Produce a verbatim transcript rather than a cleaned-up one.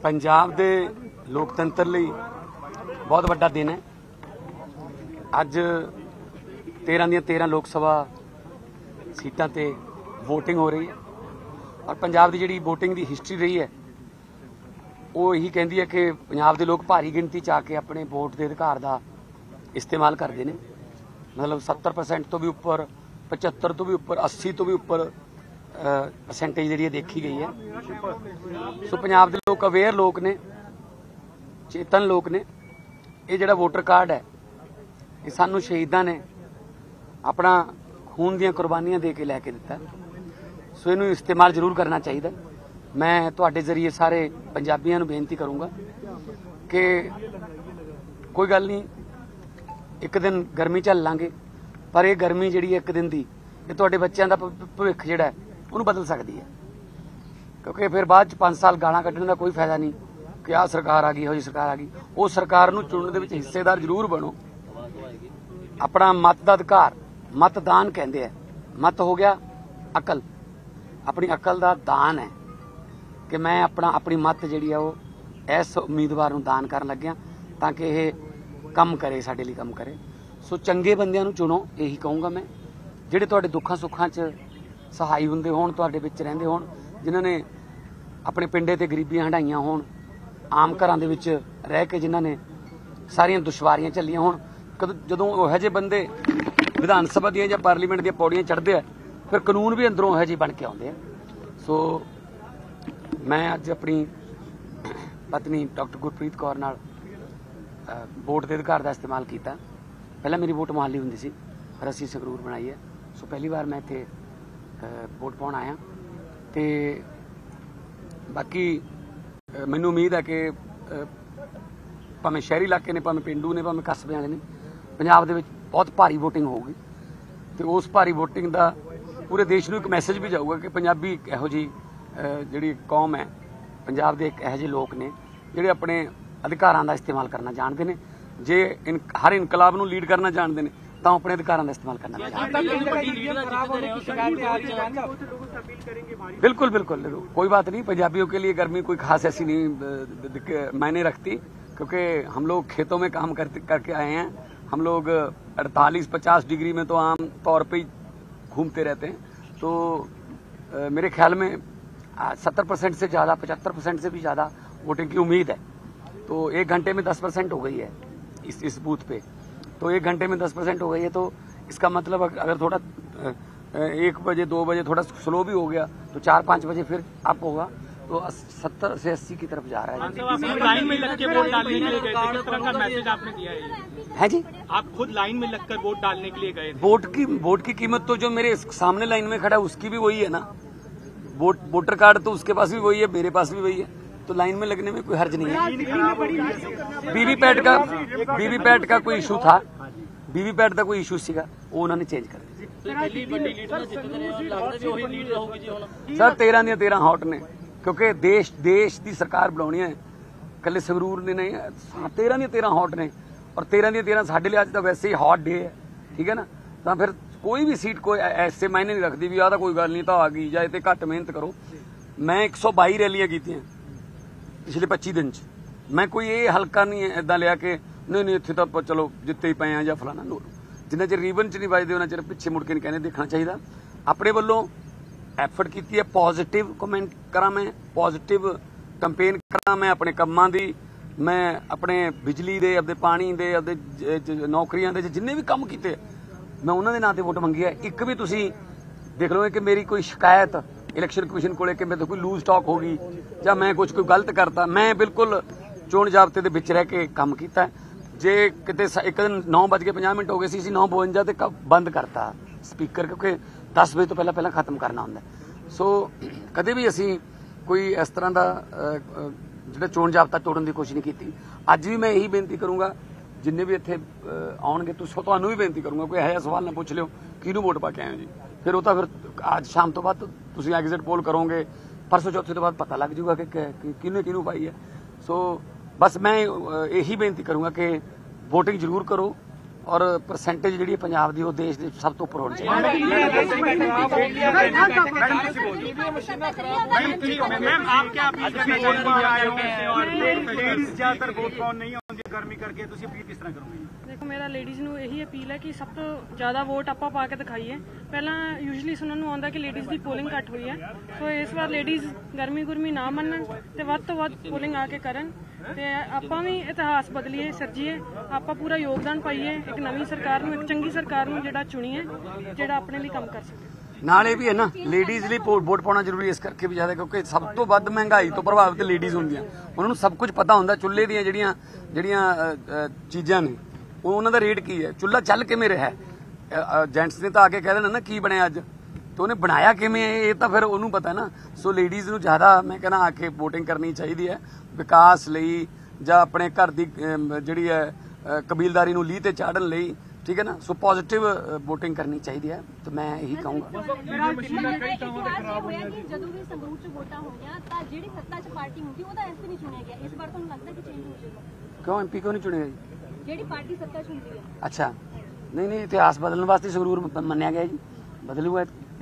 पंजाब दे लोकतंत्र लई बहुत वड्डा दिन है। अज तेरह दियां तेरह लोक सभा सीटां ते वोटिंग हो रही है और पंजाब दी जिहड़ी वोटिंग दी हिस्टरी रही है वो यही कहती है कि पंजाब दे लोग भारी गिणती च आके अपने वोट के अधिकार का इस्तेमाल करते हैं। मतलब सत्तर परसेंट तो भी उपर, पचहत्तर तो भी उपर, अस्सी तो भी उपर परसेंटेज जी देखी गई है। सो पंजाब के लोग अवेयर लोग ने, चेतन लोग ने। ये जिहड़ा वोटर कार्ड है ये सानू शहीदां ने अपना खून दियां कुर्बानियां दे के लैके दिता। सो इनू इस्तेमाल जरूर करना चाहिए। मैं तुहाडे जरिए सारे पंजाबियों नू बेनती करूँगा कि कोई गल नहीं, एक दिन गर्मी झल लांगे, पर यह गर्मी जिहड़ी एक दिन दी ये तुहाडे बच्चों का भविख जिहड़ा है उन्होंने बदल सकती है। क्योंकि फिर बाद पांच साल गालां कड्ढण का कोई फायदा नहीं कि आ सरकार आ गई, हो जी सरकार आ गई। उस सरकार नूं चुनण दे विच हिस्सेदार जरूर बनो। अपना मत दा अधिकार मतदान कहंदे है। मत हो गया अकल, अपनी अकल दा दान है कि मैं अपना अपनी मत जिहड़ी है वो इस उम्मीदवार नूं दान करन लग्या ताकि यह काम करे, साडे लई काम करे। सो चंगे बंदियां नूं चुनो, यही कहूँगा मैं, जिहड़े तुहाडे दुखां सुखां च सहाई हुंदे होण, तुहाडे विच रहिंदे होण, जिन्हां ने अपने पिंडे ते गरीबियां हंडाईयां होण, आम घरां दे विच रह के जिन्हां ने सारियां दुश्वारियां झल्लियां होण। जदों उहो जिहे बंदे विधान सभा दियां जां पार्लीमेंट दियां पौड़ियां चढ़दे आ, फिर कानून भी अंदरों उहो जिहे बन के आउंदे आ। सो मैं अज अपनी पत्नी डॉक्टर गुरप्रीत कौर नाल वोट के अधिकार का इस्तेमाल किया। पहला मेरी वोट मोहाली हुंदी सी, फिर असीं संगरूर बनाई है। सो पहली बार मैं इत्थे वोट पाउण आया। तो बाकी मैनूं उम्मीद है कि भावें शहरी इलाके ने, भावें पेंडू ने, भावें कस्बे वाले ने, पंजाब दे विच बहुत भारी वोटिंग होगी। तो उस भारी वोटिंग का पूरे देश नूं एक मैसेज भी जाऊगा कि पंजाबी इहो जी जिहड़ी कौम है, पंजाब दे एक इहो जिहे लोग ने जिहड़े अपने अधिकारां का इस्तेमाल करना जानते हैं। जे इन हर इनकलाब नूं लीड करना जानते हैं तो अपने अधिकारां का इस्तेमाल करना जानते हैं। बिल्कुल बिल्कुल, कोई बात नहीं। पंजाबियों के लिए गर्मी कोई खास ऐसी नहीं मायने रखती, क्योंकि हम लोग खेतों में काम करते करके आए हैं। हम लोग अड़तालीस पचास डिग्री में तो आम तौर पर ही घूमते रहते हैं। तो आ, मेरे ख्याल में सत्तर परसेंट से ज़्यादा, पचहत्तर परसेंट से भी ज़्यादा वोटिंग की उम्मीद है। तो एक घंटे में दस परसेंट हो गई है इस इस बूथ पे। तो एक घंटे में दस परसेंट हो गई है, तो इसका मतलब अगर थोड़ा एक बजे दो बजे थोड़ा स्लो भी हो गया तो चार पाँच बजे फिर अप होगा, तो सत्तर से अस्सी की तरफ जा रहा है। लाइन में लग के वोट डालने के लिए गए थे, किस तरह का मैसेज आपने दिया है? है जी, आप खुद लाइन में लगकर वोट डालने के लिए गए थे। वोट की वोट की कीमत तो जो मेरे सामने लाइन में खड़ा है उसकी भी वही है ना। वोट वोटर कार्ड तो उसके पास भी वही है, मेरे पास भी वही है। तो लाइन में लगने में कोई हर्ज नहीं है। वीवीपैट का वीवीपैट का कोई इशू था, वीवीपैट का कोई इशू सीगा, वो उन्होंने चेंज कर दिया। सर तेरह दियां तेरह हॉट ने, क्योंकि देश देश की सरकार बनानी है, कल संगरूर ने नहीं, तेरह दियां तेरह हॉट ने। और तेरह दियां तेरह साढ़े लिए अज तो वैसे ही हॉट डे है, ठीक है ना। तो फिर कोई भी सीट कोई ऐसे मायने नहीं रखती भी आ कोई गल नहीं तो आ गई, या इतने घट मेहनत करो। मैं एक सौ बाई रैलियां की पिछले पच्ची दिन च। मैं कोई ये हल्का नहीं है इदा लिया कि नहीं नहीं इतने तो चलो जिते ही पे हैं या फलाना। नो, जिन्ना चर रीबन च नहीं बजते उन्ना चर पिछे मुड़ के नहीं कहने देखना चाहिए। अपने वालों एफर्ट की है, पॉजिटिव कमेंट करा, मैं पॉजिटिव कंपेन करा, मैं अपने कमां दी, मैं अपने बिजली दे, अपने पानी दे, अपने नौकरियां दे जिन्ने भी काम किए मैं उन्होंने नां ते वोट मंगी है। एक भी तुसी देख लो कि मेरी कोई शिकायत इलैक्शन कमीशन को कि मेरे कोई लूज टॉक हो गई या मैं कुछ कोई गलत करता, मैं बिल्कुल चोण जाबते दे विच रह के काम किया। जे किते एक दिन नौ बज के पंजाह मिनट हो गए सी, नौ बवंजा ते बंद करता स्पीकर, क्योंकि दस बजे तो पहला पहला खत्म करना होंदा। सो कदे भी असी कोई इस तरह का जिहड़ा चोण जाबता तोड़न की कोशिश नहीं की। अज भी मैं यही बेनती करूँगा जिन्ने भी इत्थे आउणगे, तुहानूं भी बेनती करूँगा कोई इहो सवाल ना पुछ लिओ किहनूं वोट पा के आए हो जी। फिर वो तो फिर आज शाम तो बाद तुसीं एग्जिट पोल करोगे, परसों चौथे तो बाद पता लग जूगा कि किहने किहनूं पाई है। सो बस मैं यही बेनती करूँगा कि वोटिंग जरूर करो, ਔਰ ਪਰਸੈਂਟੇਜ ਜਿਹੜੀ ਪੰਜਾਬ ਦੀ ਉਹ ਦੇਸ਼ ਦੇ ਸਭ ਤੋਂ ਉੱਪਰ ਹੋਣੀ ਚਾਹੀਦੀ मैम आप क्या ज्यादातर वोट पाउन नहीं आउंदी गर्मी करके ਤੁਸੀਂ ਅਪੀਲ ਕਿਸ ਤਰ੍ਹਾਂ ਕਰੋਗੇ? ਦੇਖੋ ਮੇਰਾ ਲੇਡੀਜ਼ ਨੂੰ ਇਹੀ ਅਪੀਲ ਹੈ ਕਿ ਸਭ ਤੋਂ ਜ਼ਿਆਦਾ ਵੋਟ ਆਪਾਂ ਪਾ ਕੇ ਦਿਖਾਈਏ। ਪਹਿਲਾਂ ਯੂਜੂਅਲੀ ਸੁਣਨ ਨੂੰ ਆਉਂਦਾ ਕਿ ਲੇਡੀਜ਼ ਦੀ ਪੋਲਿੰਗ ਘੱਟ ਹੋਈ ਹੈ, ਸੋ ਇਸ ਵਾਰ ਲੇਡੀਜ਼ ਗਰਮੀ ਗੁਰਮੀ ਨਾ ਮੰਨਣ ਤੇ ਵੱਧ ਤੋਂ ਵੱਧ ਪੋਲਿੰਗ ਆ ਕੇ ਕਰਨ ਤੇ ਆਪਾਂ ਵੀ ਇਤਿਹਾਸ ਬਦਲੀਏ, ਸਿਰਜੀਏ, ਆਪਾਂ ਪੂਰਾ ਯੋਗਦਾਨ ਪਾਈਏ ਇੱਕ ਨਵੀਂ ਸਰਕਾਰ ਨੂੰ, ਇੱਕ ਚੰਗੀ ਸਰਕਾਰ ਨੂੰ ਜਿਹੜਾ ਚੁਣੀਏ, ਜਿਹੜਾ ਆਪਣੇ ਲਈ ਕੰਮ ਕਰ ਸਕੇ। ਨਾਲ ਇਹ ਵੀ ਹੈ ਨਾ, ਲੇਡੀਜ਼ ਲਈ ਵੋਟ ਪਾਉਣਾ ਜ਼ਰੂਰੀ ਇਸ ਕਰਕੇ ਵੀ ਜ਼ਿਆਦਾ ਕਿਉਂਕਿ ਸਭ ਤੋਂ ਵੱਧ ਮਹਿੰਗਾਈ ਤੋਂ ਪ੍ਰਭਾਵਿਤ ਲੇਡੀਜ਼ ਹੁੰਦੀਆਂ। ਉਹਨਾਂ ਨੂੰ ਸਭ ਕੁਝ ਪਤਾ ਹੁੰਦਾ, ਚੁੱਲ੍ਹੇ ਦੀਆਂ ਜਿਹੜੀਆਂ ਜਿਹੜੀਆਂ ਚੀਜ਼ਾਂ ਨੇ ਉਹ ਉਹਨਾਂ ਦਾ ਰੇਟ ਕੀ ਹੈ, ਚੁੱਲ੍ਹਾ ਚੱਲ ਕਿਵੇਂ ਰਿਹਾ। ਜੈਂਟਸ ਨੇ ਤਾਂ ਆ ਕੇ ਕਹਿ ਦੇਣਾ ਨਾ ਕੀ ਬਣਿਆ ਅੱਜ, ਤੇ ਉਹਨੇ ਬਣਾਇਆ ਕਿਵੇਂ ਇਹ ਤਾਂ ਫਿਰ ਉਹਨੂੰ ਪਤਾ ਨਾ। ਸੋ ਲੇਡੀਜ਼ ਨੂੰ ਜ਼ਿਆਦਾ ਮੈਂ ਕਹਿੰਦਾ ਆ ਕੇ ਵੋਟਿੰਗ ਕਰਨੀ ਚਾਹੀਦੀ ਹੈ ਵਿਕਾਸ ਲਈ ਜਾਂ ਆਪਣੇ ਘਰ ਦੀ ਜਿਹੜੀ ਹੈ ਕਬੀਲਦਾਰੀ ਨੂੰ ਲੀਹ ਤੇ ਚਾੜਨ ਲਈ, ਠੀਕ ਹੈ ਨਾ। ਸੋ ਪੋਜ਼ਿਟਿਵ ਵੋਟਿੰਗ ਕਰਨੀ ਚਾਹੀਦੀ ਹੈ ਤੇ ਮੈਂ ਇਹੀ ਕਹੂੰਗਾ। ਜਦੋਂ ਵੀ ਸੰਗਰੂਰ ਚ ਵੋਟਾਂ ਹੋਈਆਂ ਤਾਂ ਜਿਹੜੀ ਸੱਤਾ ਚ ਪਾਰਟੀ ਹੁੰਦੀ ਉਹਦਾ ਐਮਪੀ ਨਹੀਂ ਚੁਣਿਆ ਗਿਆ, ਇਸ ਵਾਰ ਤੁਹਾਨੂੰ ਲੱਗਦਾ ਕਿ ਚੇਂਜ ਹੋ ਜਾਏਗਾ? ਕਿਉਂ ਐਮਪੀ ਕਿਉਂ ਨਹੀਂ ਚੁਣਿਆ ਜੀ? ਜਿਹੜੀ ਪਾਰਟੀ ਸੱਤਾ ਚ ਹੁੰਦੀ ਹੈ। ਅੱਛਾ, ਨਹੀਂ ਨਹੀਂ ਇਤਿਹਾਸ ਬਦਲਣ ਵਾਸਤੇ ਸੰਗਰੂਰ ਮੰਨਿਆ ਗਿਆ ਜੀ, ਬਦਲੂਗਾ।